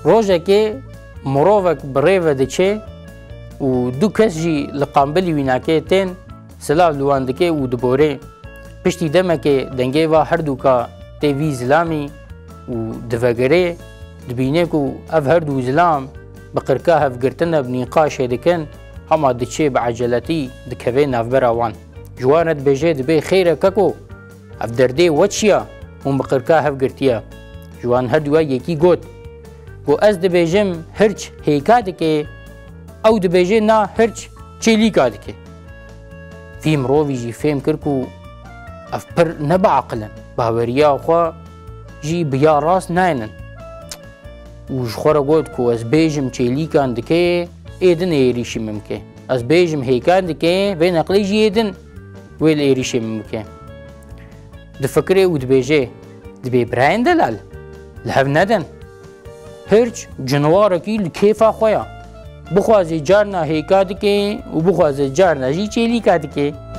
روژه مروفك بريفة دچه و دو کس جی لقامبلی ویناکه تین سلاف لواندکه و دبوره پشتی دمه که دنگه و هر دو که تیوی زلامی و دفگره دبینه که اف هر دو زلام بقرکه هفگرتنه بنیقاشه دکن هما دچه بعجلتی دکوه نافبراوان جوانت بجه دبی خیره ککو اف درده وچیا هم بقرکه هفگرتیا جوان هر دوه یکی گوت گو از دبیجم هرچ هیکا دکه او دبیجه نا هرچ چیلیکا دکه في مروفي جي فهم كركو افبر نبع عقلا باوريا خوا جي بيا راس ناينن وجخورا قولتكو از بيجم چيليكان دكي ايدن ايريشي ممكن از بيجم هيكان دكي بين اقلي جي ايدن ويل ايريشي ممكن دفكري ودبيجي دبي براين دلال لهف ندن هرچ جنواركي لكيفا خويا بخوازي جارنا هيكا دكي وبخوازي جارنا جي چيليكا دكي